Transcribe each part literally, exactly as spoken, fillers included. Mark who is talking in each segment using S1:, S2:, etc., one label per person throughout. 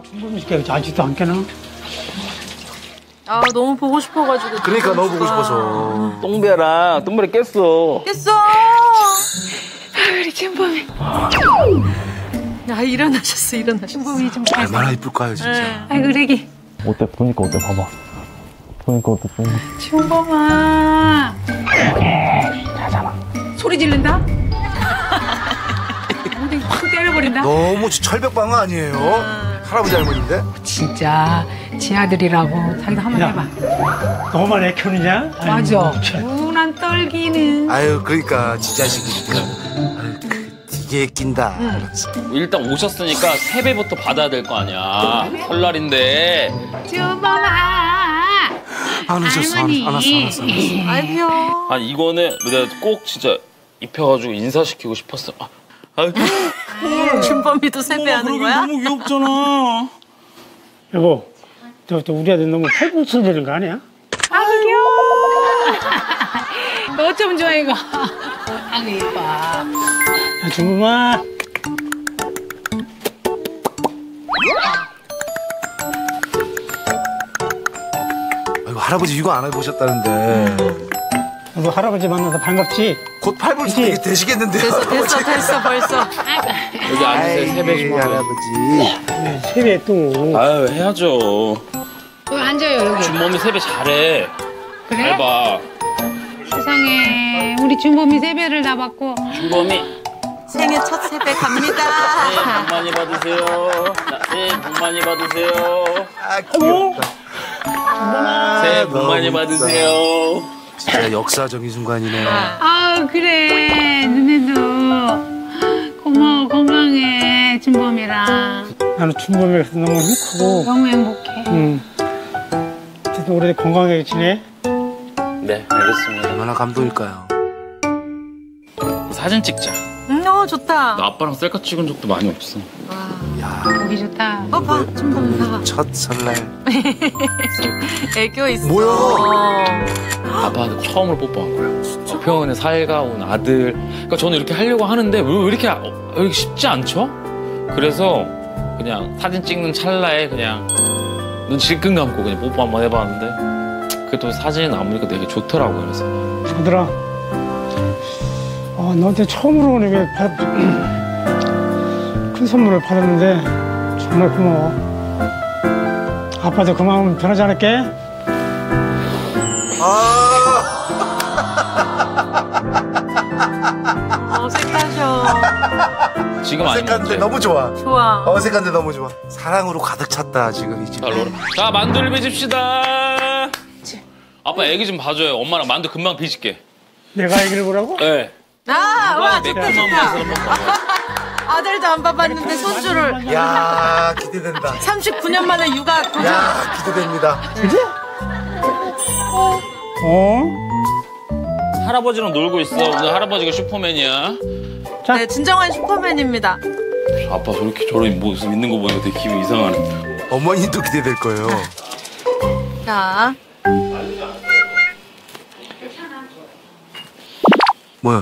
S1: 중범이 깨 아직도 안 깨나?
S2: 아 너무 보고 싶어가지고.
S3: 그러니까 너무 보고 싶어서.
S4: 똥배랑 똥배를 깼어.
S2: 깼어.
S5: 우리 준범이.
S2: 야 일어나셨어 일어나셨어.
S5: 준범이 좀 잘.
S3: 얼마나 이쁠까요 진짜.
S2: 네.
S5: 아이고 애기.
S4: 어때? 보니까 어때? 봐봐. 보니까 어때?
S5: 준범아.
S4: 자잖아.
S5: 소리 지른다? 어디 확 때려버린다?
S3: 너무 철벽방 아니에요? 할아버지 할머니인데?
S5: 진짜 지 아들이라고 자기도 한번
S1: 야.
S5: 해봐.
S1: 너만 애 키우느냐?
S5: 맞아.
S1: 아이고, 참.
S5: 우난 떨기는.
S3: 아유 그러니까 지 자식이니까. 아유 그 되게 낀다.
S4: 일단 오셨으니까 세배부터 받아야 될 거 아니야. 설날인데.
S5: 준범아.
S3: 안 오셨어, 안, 안 왔어, 안 왔어, 안 왔어.
S2: 아이고.
S4: 아니 이거는 내가 꼭 진짜 입혀가지고 인사시키고 싶었어. 아, 아,
S2: 준범이도 세배하는 거야?
S4: 너무 귀엽잖아.
S1: 여보, 저, 저 우리 아들 너무 팔꿈치 되는 거 아니야?
S5: 아 귀여워. 너 어쩌면 좋아 이거. 아 예뻐.
S1: 야, 중범아.
S3: 아이고 할아버지 이거 안 해보셨다는데.
S1: 너 할아버지 만나서 반갑지?
S3: 곧 팔불 되게 되시겠는데요?
S2: 됐어 됐어 됐어 벌써.
S4: 여기 앉으세요. 세배 좀 하고.
S3: 할아버지.
S1: 네, 세배 또.
S4: 아유 해야죠.
S5: 여기 앉아요 여기.
S4: 준범이 세배 잘해.
S5: 그래?
S4: 잘 봐.
S5: 세상에 우리 준범이 세배를 다 받고.
S4: 준범이
S2: 생애 첫 세배 갑니다.
S4: 새해 복 많이 받으세요. 자, 새해 복 많이 받으세요.
S3: 아 귀엽다.
S4: 새해 복
S3: 너무
S4: 많이
S3: 이쁘다.
S4: 받으세요.
S3: 진짜 역사적인 순간이네요.
S5: 아 그래 너네도 고마워 건강해 준범이랑
S1: 나는 중범이가 있어서 너무 행복하고.
S5: 너무 행복해.
S1: 응. 그래도 올해 건강하게 지내?
S4: 네, 알겠습니다.
S3: 얼마나 감동일까요?
S4: 사진 찍자.
S2: 음, 어 좋다.
S4: 나 아빠랑 셀카 찍은 적도 많이 없어.
S3: 야,
S5: 보기 좋다.
S2: 어 봐, 준범이 봐봐.
S3: 첫 설날.
S2: 애교 있어.
S3: 뭐야?
S4: 아빠한테 처음으로 뽀뽀한 거야. 어, 평원에 살가운 아들. 그러니까 저는 이렇게 하려고 하는데 왜 이렇게, 어, 왜 이렇게 쉽지 않죠? 그래서 그냥 사진 찍는 찰나에 그냥 눈 질끈 감고 그냥 뽀뽀 한번 해봤는데 그게 또 사진 나오니까 되게 좋더라고요. 그래서
S1: 아들아, 어, 너한테 처음으로 오늘 왜 받... 큰 선물을 받았는데 정말 고마워. 아빠도 그 마음 변하지 않을게.
S3: 아,
S2: 어색하셔.
S4: 지금 아니면
S3: 어색한데
S4: 언제?
S3: 너무 좋아.
S2: 좋아.
S3: 어색한데 너무 좋아. 사랑으로 가득 찼다 지금 이 집.
S4: 자, 로라. 자, 만두를 빚읍시다. 아빠 애기 좀 봐줘요. 엄마랑 만두 금방 빚을게.
S1: 내가 얘기를 보라고?
S4: 네.
S2: 아, 와 좋다
S4: 매콤한
S2: 좋다.
S4: 맛으로 먹어.
S2: 아들도 안 봐봤는데 손주를
S3: 야 기대된다.
S2: 삼십구 년 만에 육아 도전.
S3: 야 기대됩니다.
S1: 그지? 어?
S4: 할아버지랑 놀고 있어. 오늘 할아버지가 슈퍼맨이야.
S2: 네, 진정한 슈퍼맨입니다.
S4: 아빠 저렇게 저런 모습 있는 거 보니까 되게 기분 이상하네.
S3: 어머니도 기대될 거예요.
S2: 자,
S3: 뭐야?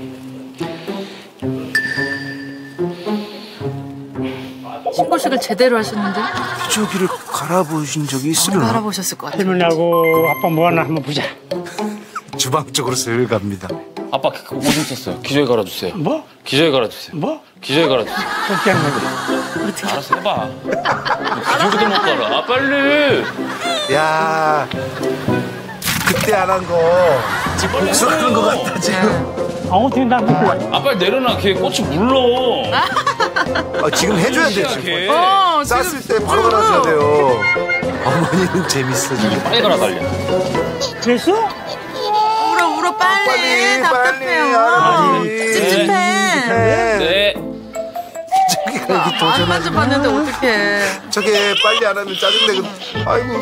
S2: 신고식을 제대로 하셨는데
S3: 저기를 갈아보신 적이 있으려나?
S2: 알아보셨을 것 같아요.
S1: 할머니하고 아빠 뭐 하나 한번 보자.
S3: 주방 쪽으로 슬 갑니다.
S4: 아빠 그 오줌 쌌어요. 기저귀 갈아주세요.
S1: 뭐?
S4: 기저귀 갈아주세요.
S1: 뭐?
S4: 기저귀 갈아주세요.
S1: 어떻게 하는 거지?
S4: 알았어 해봐. 기저귀도 못 갈아. 아 빨리.
S3: 야 그때 안 한 거 지금 복수하는 것 같다 지금.
S1: 아, 어떻게 나 먹고.
S4: 아 빨리 내려놔. 걔 꽃이 물러.
S3: 아, 지금 해줘야 돼 지금.
S4: 걔.
S2: 어,
S3: 쌌을 때 바로 갈아줘야 돼요. 어머니는 재밌어 지금.
S4: 빨리 갈아 달려.
S1: 그랬어?
S2: 울어 울어 빨리,
S3: 빨리,
S2: 답답해요.
S3: 빨리.
S2: 찝찝해.
S4: 네.
S3: 저기가 이렇게
S2: 안
S3: 도전하지.
S2: 만져봤는데 어떡해.
S3: 저게 빨리 안 하면 짜증내고. 아이고.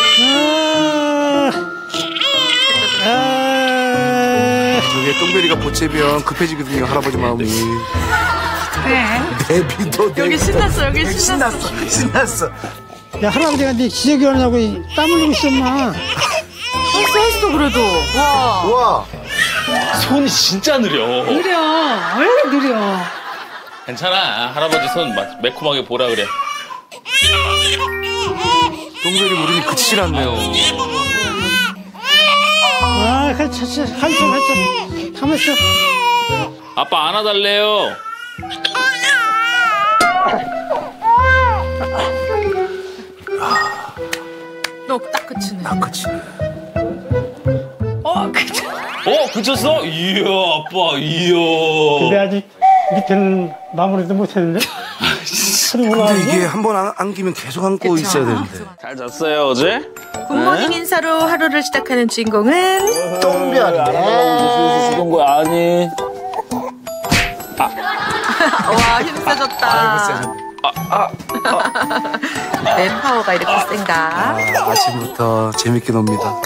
S1: 아, 아,
S3: 저게 똥배리가 보채면 급해지거든요 할아버지 마음이.
S5: 그래.
S3: 내비도
S2: 여기 신났어 여기 신났어.
S3: 신났어 신났어.
S1: 야, 할아버지가 네 기저귀 하냐고 땀 흘리고 있어, 엄마.
S2: 했어 했어 그래도. 와.
S3: 우와.
S4: 손이 진짜 느려.
S5: 느려. 얼른 느려.
S4: 괜찮아. 할아버지 손 막 매콤하게 보라 그래.
S3: 동별이 울음이 그치질 않네요.
S1: 아, 그, 저, 저, 한참, 한참. 가만있어.
S4: 아빠 안아달래요.
S2: 너 딱 그치네.
S3: 딱 그치네.
S2: 어, 그치.
S4: 어 그쳤어? 이야 아빠 이야.
S1: 근데 아직 밑에는 마무리도 못했는데.
S3: 근데 이게 한 번 안기면 계속 안고
S2: 그쵸.
S3: 있어야 되는데.
S4: 잘 잤어요 어제?
S2: 굿모닝 인사로 하루를 시작하는 주인공은
S3: 똥별인데.
S4: 죽은 거 아니.
S2: 와 힘세졌다. 내 파워가 이렇게 센가?
S3: 아, 아침부터 재밌게 놉니다.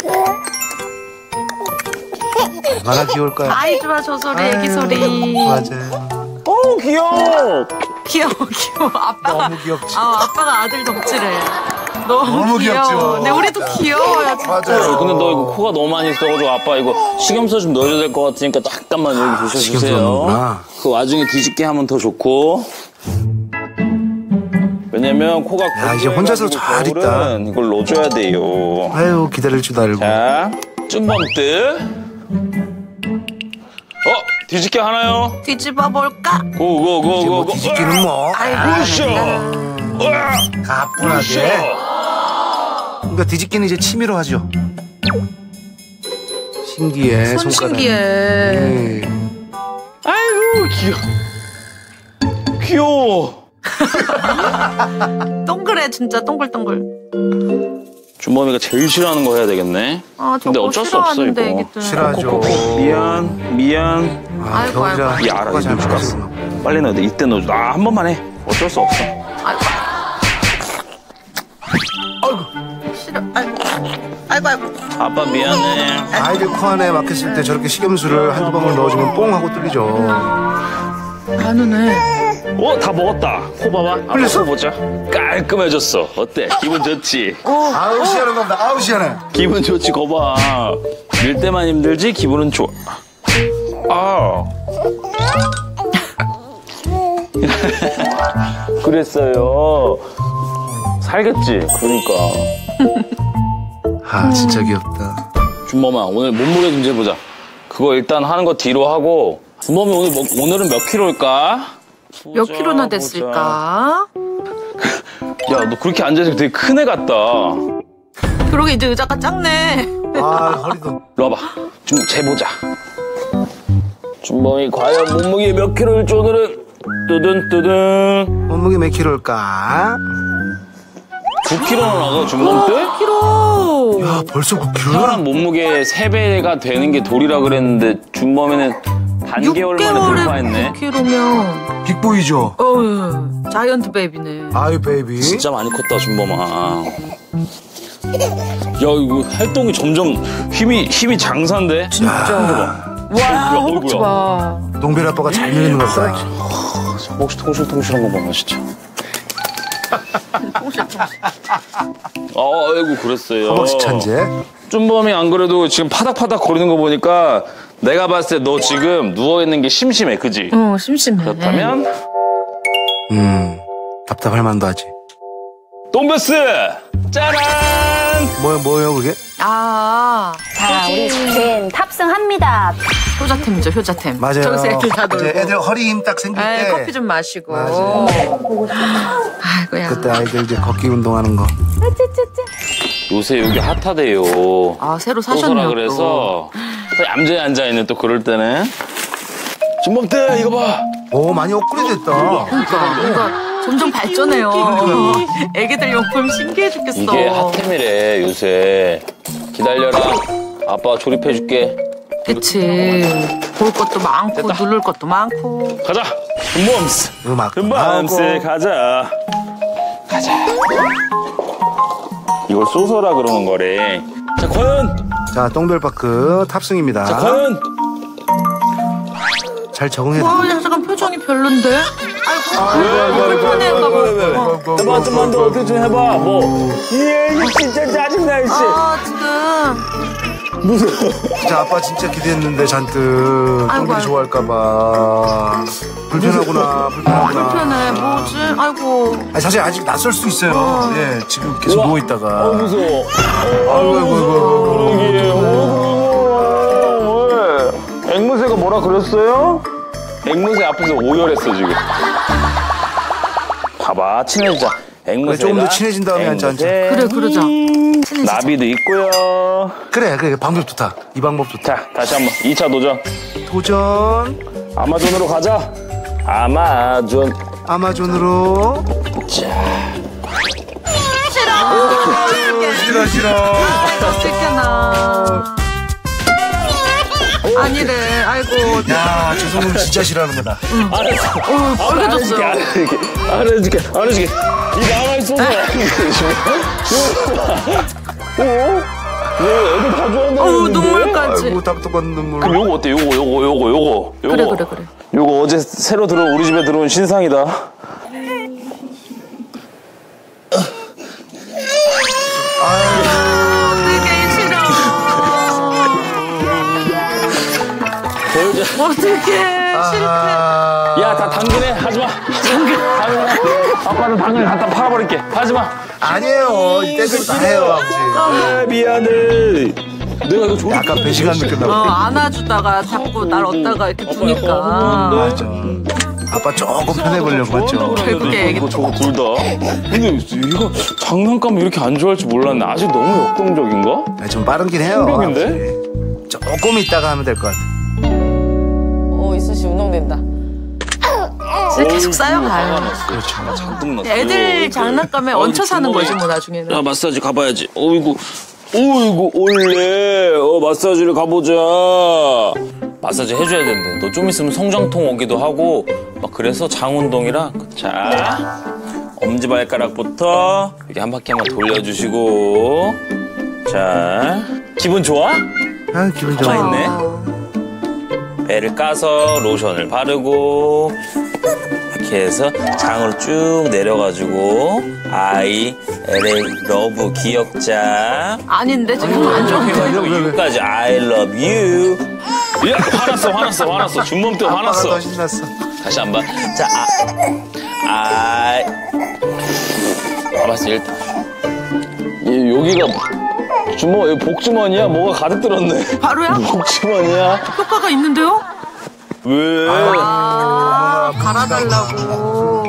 S3: 얼마나 귀여울까요?
S2: 아이 좋아 저 소리 애기 소리.
S3: 맞아요.
S4: 어 귀여워.
S2: 귀여워 귀여워. 아빠가
S3: 너무 귀엽지.
S2: 아 아빠가 아들 덕질해. 너무,
S3: 너무
S2: 귀여워.
S3: 귀엽죠.
S2: 근데 우리도 귀여워요 진짜.
S3: 맞아요.
S4: 근데 너 이거 코가 너무 많이 있어가지고 아빠 이거 식염수 좀 넣어줘야 될 것 같으니까 잠깐만 여기
S3: 식염수
S4: 보셔주세요.
S3: 넣는구나.
S4: 그 와중에 뒤집게 하면 더 좋고. 왜냐면 코가
S3: 야, 이제 혼자서 잘 있다.
S4: 겨울은 이걸 넣어줘야 돼요.
S3: 아유, 기다릴 줄 알고.
S4: 자, 쭌범뜨. 어, 뒤집게 하나요?
S2: 뒤집어 볼까?
S3: 이제
S4: 고고고고고.
S3: 뭐 뒤집기는 뭐.
S2: 아이고
S4: 으쌰. 으아.
S3: 가뿐하게. 그러니까 뒤집기는 이제 취미로 하죠. 신기해,
S2: 손
S3: 손가락.
S2: 신기해.
S3: 네.
S4: 아이고 귀여워. 귀여워.
S2: 동그래 진짜 동글동글.
S4: 준범이가 제일 싫어하는 거 해야 되겠네.
S2: 아
S4: 근데
S2: 저거
S4: 어쩔 수 없어
S2: 싫어하는데
S4: 이거.
S2: 애기들.
S3: 싫어하죠.
S4: 미안, 미안.
S3: 아,
S2: 아이고,
S3: 겨울이라
S2: 아이고.
S4: 이 알아,
S3: 코가 잘
S4: 이거
S3: 맞았어.
S4: 빨리 넣어야 돼. 이때 넣어줘. 아, 한 번만 해. 어쩔 수 없어.
S2: 아이고. 아이고. 싫어. 아이고. 아이고 아이고.
S4: 아빠 미안해.
S3: 아이들 코 안에 막혔을 때 저렇게 식염수를 한두 방울 넣어주면 뽕 하고 뚫리죠.
S2: 안 오네.
S4: 어, 다 먹었다. 코 봐봐. 아빠
S3: 흘렸어?
S4: 코 보자. 깔끔해졌어. 어때? 기분 좋지?
S3: 아우, 시원한 겁니다. 아우, 시원해.
S4: 기분 좋지, 거봐. 밀 때만 힘들지, 기분은 좋아. 아. 그랬어요. 살겠지, 그러니까.
S3: 아, 진짜 귀엽다.
S4: 준범아, 오늘 몸무게 좀 재보자. 그거 일단 하는 거 뒤로 하고. 준범이 오늘 뭐, 오늘은 몇 킬로일까?
S2: 몇
S4: 보자,
S2: 킬로나
S4: 보자.
S2: 됐을까?
S4: 야, 너 그렇게 앉아있으면 되게 큰 애 같다.
S2: 그러게 이제 의자가 작네.
S3: 아, 허리도.
S4: 일로 와봐. 좀 재보자. 준범이 과연 몸무게 몇 킬로일지 오늘은 뜨든 뜨든
S3: 몸무게 몇 킬로일까?
S4: 구 킬로나 나가 준범 때?
S2: 구 킬로.
S3: 야, 벌써 구 킬로?
S4: 태어난 몸무게 세 배가 되는 게 돌이라 그랬는데 준범이는 반개월 만에 돌파했네.
S2: 육 킬로면
S3: 빅보이죠?
S2: 어휴 자이언트 베이비네.
S3: 아유, 베이비.
S4: 진짜 많이 컸다 준범아. 야 이거 활동이 점점 힘이 힘이 장사인데.
S3: 진짜.
S2: 와
S4: 어이구야,
S2: 허벅지
S4: 어이구야.
S2: 봐.
S3: 동별 아빠가 잘 밀리는 것 같다.
S4: 혹시 통실통실한 거 보면 진짜. 아, 아이고 그랬어요.
S3: 허벅지 천재.
S4: 준범이 안 그래도 지금 파닥파닥 거리는 거 보니까 내가 봤을 때 너 지금 누워있는 게 심심해, 그지?
S2: 어 심심해.
S4: 그렇다면
S3: 음, 답답할 만도 하지.
S4: 똥베스! 짜란!
S3: 뭐, 뭐예요, 그게?
S2: 아
S6: 자, 우리 지금 탑승합니다.
S2: 효자템이죠 효자템.
S3: 맞아요.
S2: 저기서 애들 다
S3: 이제
S2: 놀고.
S3: 애들 허리 힘 딱 생길
S2: 에이,
S3: 때.
S2: 커피 좀 마시고.
S3: 맞아요.
S2: 아이고야.
S3: 그때 아이들 이제 걷기 운동하는 거.
S4: 요새 여기 핫하대요.
S2: 아 새로
S4: 소소라
S2: 사셨네요. 또.
S4: 그래서 또 얌전히 앉아있는 또 그럴 때는 준범대 이거 봐.
S3: 오, 많이 업그레이드 됐다.
S2: 그러니까 뭔가 점점 발전해요. 애기들 용품 신기해 죽겠어.
S4: 이게 핫템이래 요새. 기다려라. 아빠가 조립해줄게.
S2: 그치. 볼 것도 많고
S4: 됐다.
S2: 누를 것도 많고.
S4: 가자. 준범스.
S3: 음악.
S4: 준범스 가자. 가자. 이걸 소소라 그러는 거래. 자 과연.
S3: 자, 똥별파크 탑승입니다.
S4: 자 과연.
S3: 잘 적응해.
S2: 와, 야, 잠깐 표정이 별론데? 아이고. 불편해할까 봐.
S7: 해봐, 좀만 더 어떻게 좀 해봐. 뭐. 예, 진짜 짜증나, 씨.
S2: 아, 지금.
S7: 무서워.
S3: 진짜 아빠 진짜 기대했는데 잔뜩
S2: 아이고,
S3: 똥들이
S2: 아이고.
S3: 좋아할까봐 불편하구나 불편하구나.
S2: 불편해. 뭐지? 아이고.
S3: 아니, 사실 아직 낯설 수도 있어요.
S2: 어.
S3: 예, 지금 계속
S7: 우와.
S3: 누워 있다가.
S7: 어, 무서워.
S3: 아이고 아이고 아이고.
S7: 그러게. 어, 왜? 앵무새가 뭐라 그랬어요? 앵무새 앞에서 오열했어, 지금. 봐봐, 친해지자. 앵무새가.
S3: 조금 더 친해진 다음에 앉자, 앉자.
S2: 그래, 그러자. 친해지자.
S7: 나비도 있고요.
S3: 그래 그래 방법 좋다. 이 방법 좋다.
S7: 자, 다시 한번 이 차 도전.
S3: 도전.
S7: 아마존으로 가자. 아마존.
S3: 아마존으로.
S7: 자.
S3: 싫어 싫어.
S2: 어떡해나. 아니래. 아이고.
S3: 야, 저 손은 진짜 싫어하는 거다.
S7: 알았어.
S2: 어, 빨개졌어요.
S7: 알아줄게, 알아줄게, 알아줄게. 이 나가 있어서. 어? 왜 애들 다 좋아한다는데?
S2: 어우, 눈물까지.
S3: 아이고 딱딱한 눈물.
S7: 그럼 요거 어때? 요거, 요거, 요거, 요거. 요거.
S2: 그래, 그래, 그래.
S7: 요거 어제 새로 들어온 우리 집에 들어온 신상이다.
S2: 되게 싫어.
S7: 보여줘.
S2: 어떡해. 싫대.
S3: 아...
S7: 야, 다 당근해. 하지 마. 당근. 아빠는 당근 갖다 팔아버릴게. 하지 마.
S3: 아니에요. 이때도 다 해요, 아버지.
S7: 아, 미안해. 내가 이거 좋은
S3: 약간 배신감 느꼈나
S2: 어,
S3: 봐.
S2: 안아주다가 자꾸 날 얻다가 이렇게 두니까.
S3: 맞아. 아빠 조금 편해보려고 맞죠?
S2: 결국에
S7: 이거 저거 둘 다. 근데 이거 장난감 이렇게 안 좋아할 줄 몰랐네. 아직 너무 역동적인가?
S3: 아, 좀 빠르긴 해요.
S7: 충격인데?
S3: 아버지. 조금 있다가 하면 될 것 같아.
S8: 어, 이수 씨 운동된다.
S2: 진짜 계속 쌓여가요.
S7: 그렇죠. 잔뜩 났어.
S2: 애들 장난감에 얹혀 사는 거지 뭐 나중에는.
S7: 야, 마사지 가봐야지. 어이구, 어이구, 올래. 어, 마사지를 가보자. 마사지 해줘야 된대. 너 좀 있으면 성장통 오기도 하고 막 그래서 장운동이라. 자, 엄지발가락부터 이렇게 한 바퀴 한번 돌려주시고. 자, 기분 좋아?
S3: 아, 기분 좋아.
S7: 있네. 배를 까서 로션을 바르고 이렇게 해서 장으로 쭉 내려가지고 I, 엘에이, 러브, 기억자
S2: 아닌데 지금 안 좋은데.
S7: 그리고 U까지 I love you. 야, 화났어, 화났어, 화났어. 준범 때
S3: 아빠가
S7: 화났어.
S3: 더 신났어.
S7: 다시 한 번. 자, 아, I. 알았어, 일단. 얘, 여기가 주머, 여기 복주머니야? 뭐가 가득 들었네.
S2: 바로야?
S7: 복주머니야?
S2: 효과가 있는데요?
S7: 왜?
S2: 아, 갈아달라고.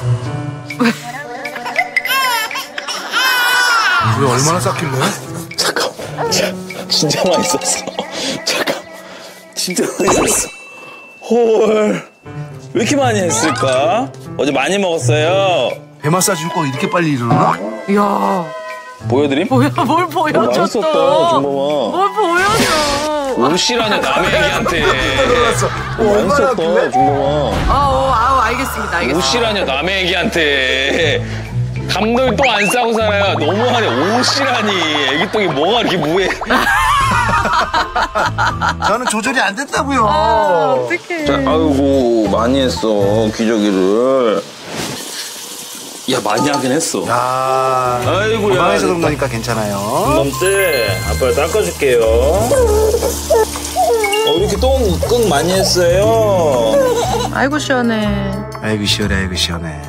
S3: 왜 얼마나 쌌길래?
S7: 잠깐, 자, 진짜 맛있었어. 잠깐, 진짜 맛있었어. 헐, 왜 이렇게 많이 했을까? 어제 많이 먹었어요.
S3: 배 마사지 효과가 이렇게 빨리 일어나?
S2: 이야,
S7: 보여드림?
S2: 뭐야, 뭘 보여줘
S7: 맛있었다,
S2: 또.
S7: 준범아.
S2: 뭘 보여줘.
S4: 옷이라네 남의 애기한테.
S3: 들어갔어. 얼마나
S7: 맛있었다,
S3: 왔길래?
S7: 준범아.
S2: 아우, 아우, 알겠습니다, 알겠습니다.
S4: 옷이라뇨 남의 애기한테. 감독이 또 안 싸고 살아요. 너무하네. 옷이라니. 애기 똥이 뭐가 이렇게 무해.
S3: 저는 조절이 안 됐다고요.
S2: 어떡해.
S7: 자, 아이고, 많이 했어, 기저귀를. 야, 많이 하긴 했어.
S3: 야,
S7: 아이고야.
S3: 방에서 그런 거니까 괜찮아요.
S7: 금밤때 아빠가 닦아줄게요. 어, 이렇게 똥, 끙 많이 했어요.
S2: 아이고, 시원해.
S3: 아이고 시원해, 아이고 시원해.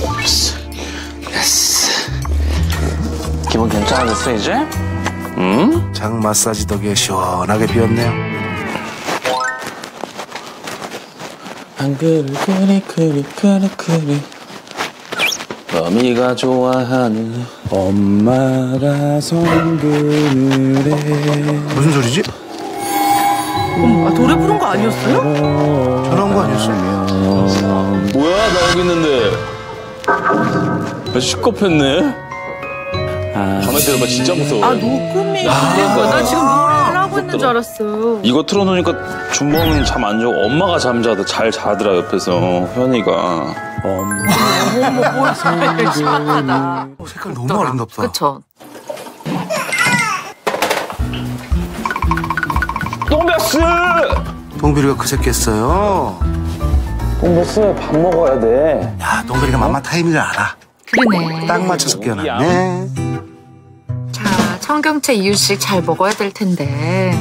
S7: 기분 괜찮아졌어, 이제? 응?
S3: 장 마사지 덕에 시원하게 비었네요.
S7: 안 그리 그리 그리 그리 그리 어미가 좋아하는 엄마가 성근을 해.
S3: 무슨 소리지?
S2: 아, 노래 부른 거 아니었어요?
S3: 전화한 거 아니었어?
S7: 뭐야, 나 여기 있는데. 아, 시겁했네. 아, 가만히 들어봐, 진짜 무서워.
S2: 아, 녹음이 들린 거야. 나 지금 노래를 하고 있는 줄 알았어.
S7: 이거 틀어놓으니까 준범은 잠 안 자고 엄마가 잠자도 잘 자더라, 옆에서. 현이가. 엄마.
S2: 어머, 뭘 색깔 심하다.
S3: 어, 색깔 너무 아름답다.
S2: 그쵸.
S7: 똥배스!
S3: 동비리가 그 새끼 했어요.
S7: 똥베스 밥 먹어야 돼.
S3: 야, 동별이가 맘마 타임을 알아.
S2: 그러네.
S3: 딱 맞춰서 깨어났네.
S2: 자, 청경채 이유식 잘 먹어야 될 텐데.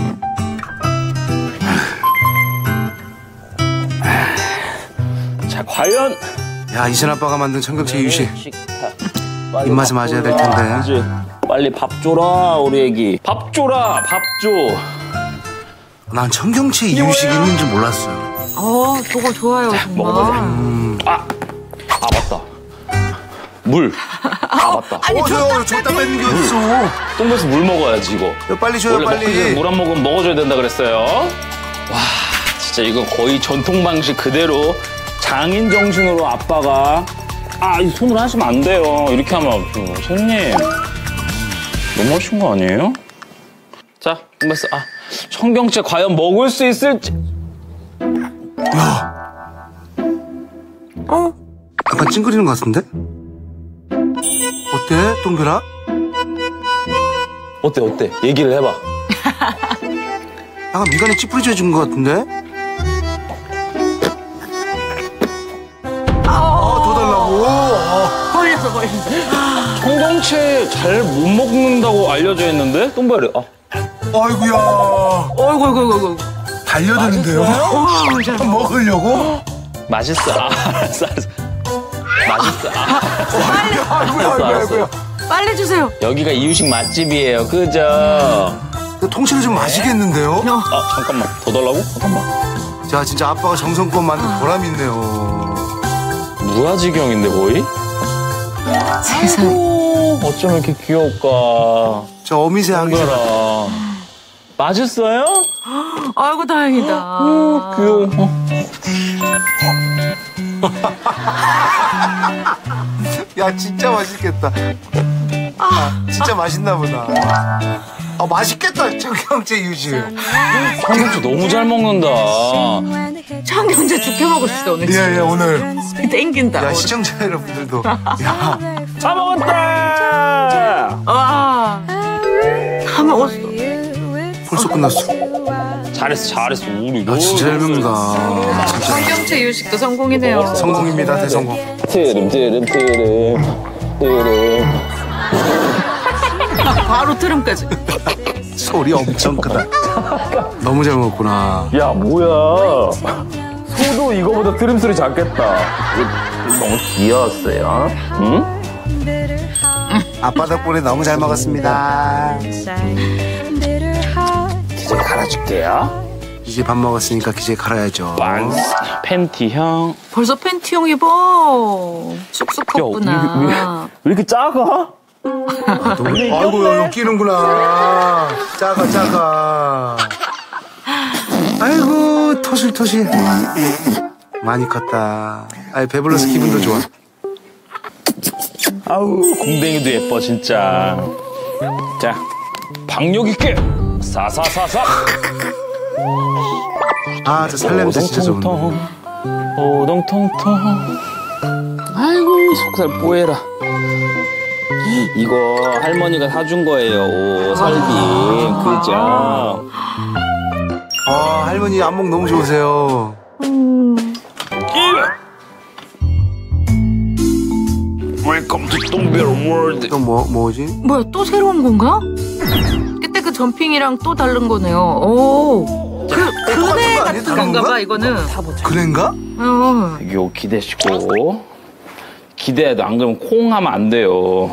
S7: 자, 과연
S3: 야, 이신 아빠가 만든 청경채 유식.
S7: 식탁.
S3: 입맛에 맞아야 될 텐데.
S7: 이제 빨리 밥 줘라, 우리 애기. 밥 줘라, 밥 줘.
S3: 난 청경채 이유식이 있는 줄 몰랐어요.
S2: 어, 저거 좋아요, 정말.
S7: 먹어보자. 아, 아 맞다. 물. 아 맞다.
S2: 아니,
S3: 어, 저, 저기다 뺏는 게 어딨어.
S7: 똥에서 물 먹어야지 이거.
S3: 야, 빨리 줘요,
S7: 원래
S3: 빨리.
S7: 먹기 전에 물 한 모금 먹어줘야 된다 그랬어요. 와, 진짜 이거 거의 전통 방식 그대로 장인 정신으로 아빠가 아, 이 손으로 하시면 안 돼요. 이렇게 하면 손님 너무 하신 거 아니에요? 자, 똥베스. 아, 청경채 과연 먹을 수 있을지.
S3: 야. 어? 약간 찡그리는 것 같은데? 어때, 동별아?
S7: 어때 어때? 얘기를 해봐.
S3: 약간 미간에 찌푸려진 것 같은데? 아, 더 달라고? 아.
S2: 걸려서 걸려서.
S7: 청경채 잘 못 먹는다고 알려져 있는데? 똥별이. 아.
S3: 아이고야.
S2: 어이구, 어이구, 어이구.
S3: 달려드는데요? 먹으려고?
S7: 맛있어. 아, 알았어, 알았어. 맛있어. 아,
S3: 아이고야, 아이고야,
S7: 알았어,
S3: 아이고야.
S2: 빨리 주세요.
S7: 여기가 이유식 맛집이에요. 그죠?
S3: 통째로 좀 마시겠는데요?
S7: 아, 잠깐만. 더 달라고? 잠깐만.
S3: 자, 진짜 아빠가 정성껏 만든 보람 있네요.
S7: 무아지경인데, 거의?
S2: 세상에.
S7: 아이고, 어쩜 이렇게 귀여울까.
S3: 저 어미새 하기 전에.
S7: 똥별아. 맛있어요?
S2: 아이고, 다행이다.
S7: 귀여워.
S3: 야, 진짜 맛있겠다. 아, 진짜 맛있나 보다. 아, 맛있겠다, 청경채 유식.
S7: 청경채 너무 잘 먹는다.
S2: 청경채 죽게 먹고 싶다, 오늘.
S3: 예, 예, 오늘.
S2: 땡긴다.
S3: 야,
S2: 오늘.
S3: 시청자 여러분들도. 야,
S7: 다 먹었다!
S2: 와. 다 먹었어.
S3: 벌써 끝났어.
S7: 잘했어, 잘했어. 우리.
S3: 아, 진짜 잘 먹는다.
S2: 청경채 이유식도 성공이네요.
S3: 성공입니다, 대성공.
S7: 트름, 트름, 트름. 트름.
S2: 바로 트름까지.
S3: 소리 엄청 크다. 너무 잘 먹었구나.
S7: 야, 뭐야. 소도 이거보다 트름 소리 작겠다. 너무 귀여웠어요. 응?
S3: 아빠 덕분에 너무 잘 먹었습니다.
S7: 기저귀 갈아줄게요.
S3: 이제 밥 먹었으니까 기저귀 갈아야죠.
S7: 완스. 팬티형.
S2: 벌써 팬티형 입어. 쑥쑥 컸구나.
S7: 왜 이렇게 작아?
S3: 아이고, 여기 끼는구나. 작아, 작아. 아이고, 토실토실. 많이 컸다. 아이, 배불러서 기분도 좋아.
S7: 아우, 공댕이도 예뻐, 진짜. 자, 박력 있게. 사사사사.
S3: 아, 저 살냄새 진짜 좋은데.
S7: 오동통통. 아이고, 속살 뽀해라. 이거 할머니가 사준 거예요. 오, 살빔. 그죠?
S3: 아, 할머니 안목 너무 좋으세요.
S7: 웰컴 투 똥별 월드.
S3: 또 뭐, 뭐지?
S2: 뭐야, 또 새로운 건가? 그때 그 점핑이랑 또 다른 거네요. 오. 그,
S3: 똑같은 거
S2: 그네
S3: 아니야?
S2: 같은
S3: 다른
S2: 건가
S3: 건가?
S2: 봐, 이거는.
S3: 그랜가?
S2: 어.
S7: 요 기대시고. 기대해도 안 그러면 콩 하면 안 돼요.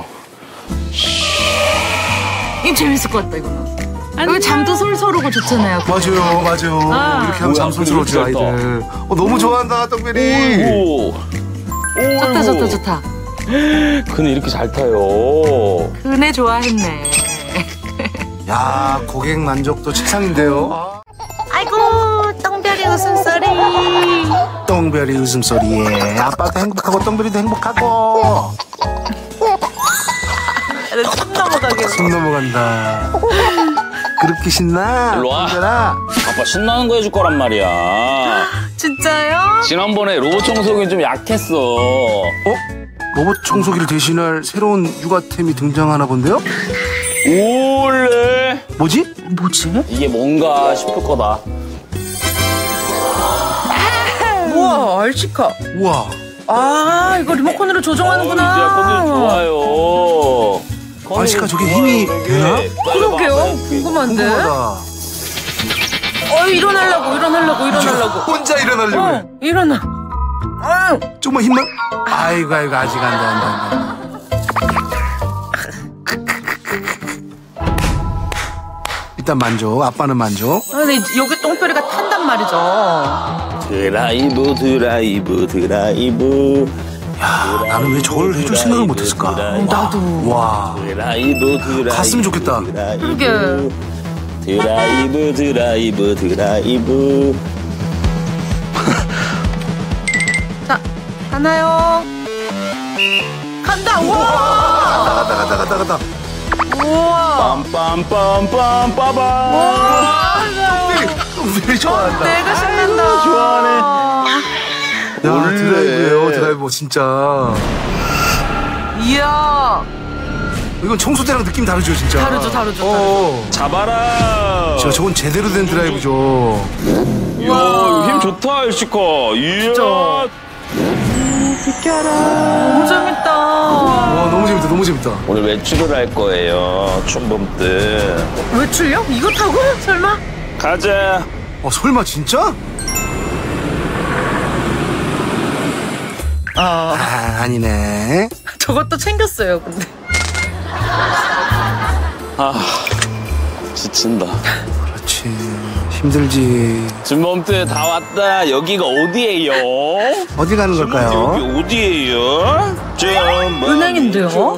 S2: 이거 재밌을 것 같다, 이거는. 이거 잠도 솔솔 오고 좋잖아요.
S3: 맞아요, 맞아요.
S2: 아.
S3: 이렇게 하면
S7: 뭐야,
S3: 잠소스러워져,
S7: 이렇게 했다.
S3: 아이들. 어, 너무 좋아한다, 떡별이.
S7: 오.
S2: 좋다, 좋다, 좋다.
S7: 그네 이렇게 잘 타요.
S2: 그네 좋아했네.
S3: 야, 고객 만족도 최상인데요.
S2: 아이고, 똥별이 웃음소리.
S3: 똥별이 웃음소리에 아빠도 행복하고 똥별이도 행복하고.
S2: 숨 넘어가게.
S3: 손 넘어간다. 그렇게 신나?
S7: 일로 와.
S3: 똥별아.
S7: 아빠 신나는 거 해줄 거란 말이야.
S2: 진짜요?
S7: 지난번에 로봇 청소기 좀 약했어.
S3: 어? 로봇 청소기를 대신할 새로운 육아템이 등장하나 본데요?
S7: 올레.
S3: 뭐지?
S2: 뭐지?
S7: 이게 뭔가 싶을 거다.
S2: 우와, 알치카.
S3: 우와.
S2: 아, 이거 리모컨으로 조정하는구나.
S7: 어, 이제 컨디션 좋아요.
S3: 알치카 저게 힘이 되나?
S2: 그러게요. 궁금한데.
S3: 궁금하다.
S2: 어, 일어나려고, 일어나려고, 일어나려고.
S3: 혼자 일어나려고 해.
S2: 어, 일어나. 어.
S3: 조금만 힘만. 아이고 아이고 아직 안 돼 안 돼 안 돼. 일단 만족. 아빠는 만족.
S2: 아, 근데 여기 똥별이가 탄단 말이죠.
S7: 드라이브 드라이브 드라이브.
S3: 야 나는 왜 저걸 해줄 생각을 못했을까?
S2: 나도.
S3: 와.
S7: 드라이브 드라이브.
S3: 갔으면 좋겠다.
S2: 그러게.
S7: 드라이브 드라이브 드라이브.
S2: 자, 가나요? 간다. 우와.
S3: 가다 가다 가다 가다.
S2: 우와.
S7: 빰빰빰빰빠밤.
S2: 우와.
S3: 똥별이 좋아한다.
S2: 내가 신난다.
S7: 좋아하네.
S3: 야 드라이브예요 드라이브 진짜.
S2: 이야.
S3: 이건 청소대랑 느낌 다르죠 진짜.
S2: 다르죠, 다르죠,
S3: 어.
S7: 잡아라.
S3: 저 저건 제대로 된 드라이브죠.
S7: 이야, 이거 힘 좋다, 일시카. 이야.
S2: 너무 재밌다.
S3: 와 너무 재밌다 너무 재밌다.
S7: 오늘 외출을 할 거예요, 춘범 때.
S2: 외출요? 이거 타고? 설마?
S7: 가자.
S3: 어 설마 진짜?
S2: 아,
S3: 아 아니네.
S2: 저것도 챙겼어요, 근데.
S7: 아, 지친다.
S3: 그렇지 힘들지.
S7: 춘범 때 다 왔다. 여기가 어디예요?
S3: 어디 가는 걸까요?
S7: 여기 어디예요?
S2: 은행인데요?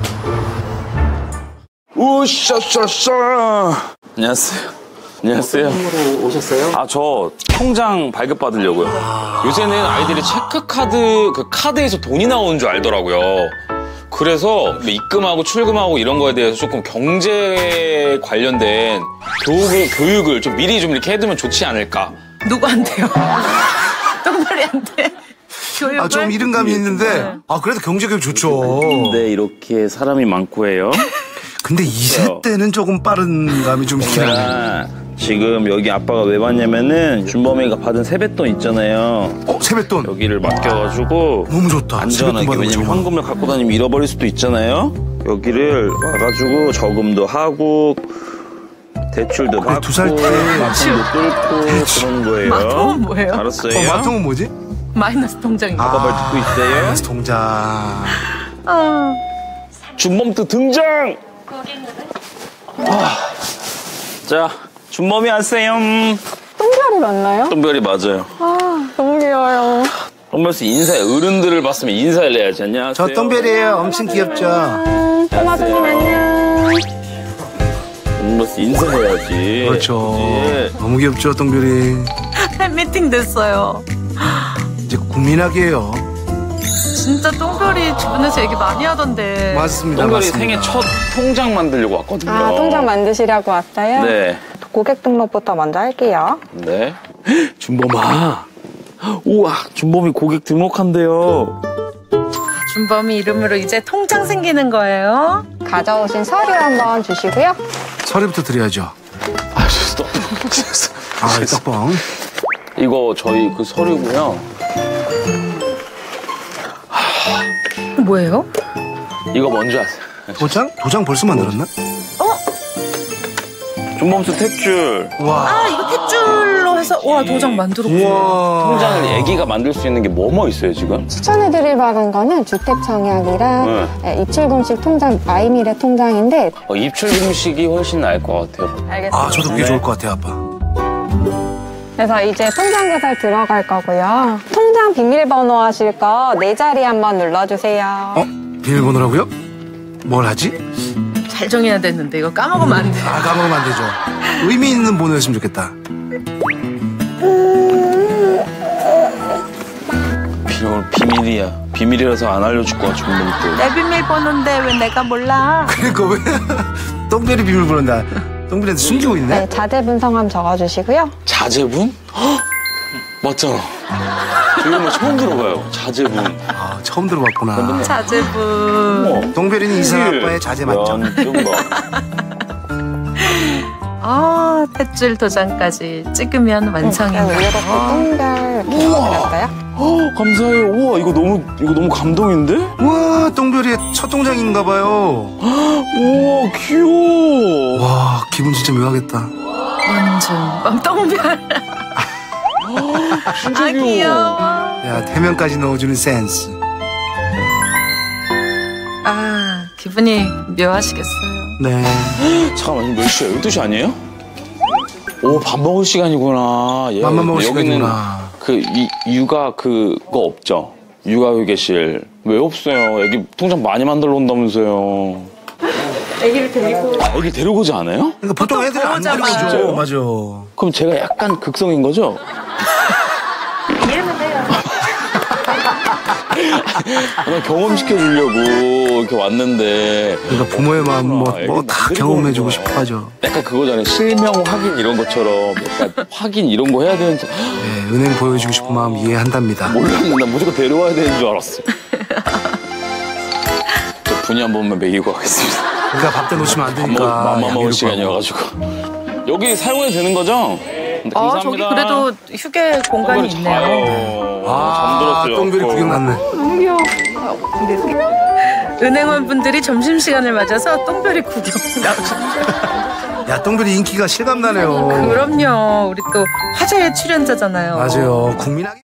S7: 우샤샤샤. 안녕하세요. 안녕하세요.
S9: 으로 오셨어요?
S7: 아, 저 통장 발급 받으려고요. 요새는 아이들이 체크카드, 그 카드에서 돈이 나오는 줄 알더라고요. 그래서 입금하고 출금하고 이런 거에 대해서 조금 경제 관련된 교육을, 교육을 좀 미리 좀 이렇게 해두면 좋지 않을까.
S2: 누구한테요? 똥별이한테? 교육을?
S3: 아 좀 이른감이 있는데 아 그래도 경제교육 좋죠.
S7: 근데 이렇게 사람이 많고 해요.
S3: 근데 이세 때는 조금 빠른 감이 좀 있긴 하네.
S7: 아, 지금 여기 아빠가 왜 왔냐면은 준범이가 받은 세뱃돈 있잖아요.
S3: 어 세뱃돈
S7: 여기를 맡겨가지고
S3: 너무 좋다.
S7: 안전하게.
S3: 세뱃돈 받는 거
S7: 왜냐면
S3: 좋아.
S7: 현금을 갖고 다니면 잃어버릴 수도 있잖아요. 여기를 와가지고 저금도 하고 대출도
S3: 그래,
S7: 받고
S3: 두살 때.
S7: 마통도 뚫고 그런 거예요.
S2: 마통은 뭐예요?
S7: 알았어요?
S3: 어 마통은 뭐지?
S2: 마이너스 통장인가?
S3: 아
S7: 말 듣고 있어요?
S3: 마이너스 통장.
S2: 아.
S7: 준범도 등장! 아, 자, 준범이 왔어요.
S6: 똥별이 맞나요?
S7: 똥별이 맞아요.
S6: 아, 너무 귀여워요.
S7: 똥별씨 인사해. 어른들을 봤으면 인사를 해야지. 안녕하세요.
S3: 저 똥별이에요. 엄청 귀엽죠?
S6: 꼬마손님 안녕.
S7: 똥별씨 인사해야지.
S3: 그렇죠.
S7: 그치?
S3: 너무 귀엽죠 똥별이.
S2: 팬미팅 됐어요.
S3: 이제 국민학이에요.
S2: 진짜 똥별이 주변에서 얘기 많이 하던데.
S3: 맞습니다.
S7: 똥별이
S3: 맞습니다.
S7: 생애 첫 통장 만들려고 왔거든요.
S6: 아, 통장 만드시려고 왔어요?
S7: 네.
S6: 고객 등록부터 먼저 할게요.
S7: 네. 준범아. 우와, 준범이 고객 등록한대요.
S2: 준범이 이름으로 이제 통장 생기는 거예요.
S6: 가져오신 서류 한번 주시고요.
S3: 서류부터 드려야죠.
S7: 아, 또.
S3: 아, 이 떡봉.
S7: 이거 저희 그 서류고요.
S2: 뭐예요?
S7: 이거 뭔지 아세요?
S3: 도장? 도장 벌써 만들었나?
S7: 준범수 택줄.
S3: 와.
S2: 아, 이거 탯줄로 해서 와 도장 만들었구나.
S3: 우와.
S7: 통장을 애기가 만들 수 있는 게 뭐뭐 있어요, 지금?
S6: 추천해드릴 만한 거는 주택청약이랑
S7: 네.
S6: 입출금식 통장, 마이미래 통장인데
S7: 어, 입출금식이 훨씬 나을 것 같아요.
S6: 알겠습니다.
S3: 아, 저도 그게
S7: 네.
S3: 좋을 것 같아요, 아빠.
S6: 그래서 이제 통장 개설 들어갈 거고요. 통장 비밀번호 하실 거 네 자리 한번 눌러주세요.
S3: 어? 비밀번호라고요? 뭘 하지?
S2: 잘 정해야 되는데 이거 까먹으면 안 돼.
S3: 아, 까먹으면 안 되죠. 의미 있는 번호였으면 좋겠다.
S7: 비밀, 비밀이야. 비밀이라서 안 알려줄 거야, 준범이.
S2: 내 비밀번호인데 왜 내가 몰라?
S3: 그러니까 왜 똥별이 비밀번호인데 똥별이한테 숨기고 있네?
S6: 네, 자재 분성함 적어주시고요.
S7: 자제분? 헉! 맞잖아. 이거 뭐 처음 들어봐요. 자제분.
S3: 아, 처음 들어봤구나.
S2: 자제분.
S7: 어.
S3: 똥별이는 이상 아빠의 자제 맞죠?
S7: 연금방.
S2: 아, 탯줄 도장까지 찍으면 완성입니다.
S6: 그냥 위에다 똥별 이렇게 넣어드렸어요.
S7: 어, 감사해요. 우와, 이거 너무, 이거 너무 감동인데?
S3: 와, 똥별이의 첫 동장인가 봐요.
S7: 우와, 귀여워.
S3: 와, 기분 진짜 묘하겠다.
S2: 완전 똥별.
S7: 진짜
S2: 아, 귀여워.
S3: 야, 태면까지 넣어주는 센스.
S2: 아, 기분이 묘하시겠어요.
S3: 네.
S7: 잠깐만, 몇 시야? 열두 시 아니에요? 오, 밥 먹을 시간이구나. 예,
S3: 맘만 먹을
S7: 여기는
S3: 시간이구나.
S7: 그, 이, 육아 그거 없죠? 육아휴게실. 왜 없어요? 애기 통장 많이 만들러 온다면서요.
S2: 아기를 데리고.
S7: 아, 애기 데리고 오지 않아요?
S3: 그러니까 보통 애들이 안
S2: 보호자만.
S3: 들어오죠. 맞아.
S7: 그럼 제가 약간 극성인 거죠?
S2: 이해는 돼요.
S7: 그냥 경험시켜주려고 이렇게 왔는데.
S3: 그러니까 부모의 마음 뭐 뭐 다 경험해주고 싶어 하죠.
S7: 약간 그거잖아요. 실명 확인 이런 것처럼 약간 확인 이런 거 해야 되는.
S3: 네, 은행 보여주고 싶은 마음 이해한답니다.
S7: 몰랐는데 나 무조건 데려와야 되는 줄 알았어. 저 분이 한 번만 먹이고 가겠습니다.
S3: 그러니까 밥때 놓치면 안
S7: 밥 먹,
S3: 되니까.
S7: 맘만 먹을
S3: 양해를
S7: 시간이어가지고. 여기 사용해도 되는 거죠? 네,
S2: 아,
S7: 감사합니다.
S2: 저기 그래도 휴게 공간이
S7: 똥별이
S2: 있네요.
S7: 자요.
S3: 아,
S7: 잠들었어요.
S3: 똥별이 구경 갔네.
S2: 은행원 분들이 점심시간을 맞아서 똥별이 구경 나오셨어요.
S3: 야, 똥별이 인기가 실감나네요.
S2: 그럼요. 우리 또 화제의 출연자잖아요.
S3: 맞아요. 국민학교.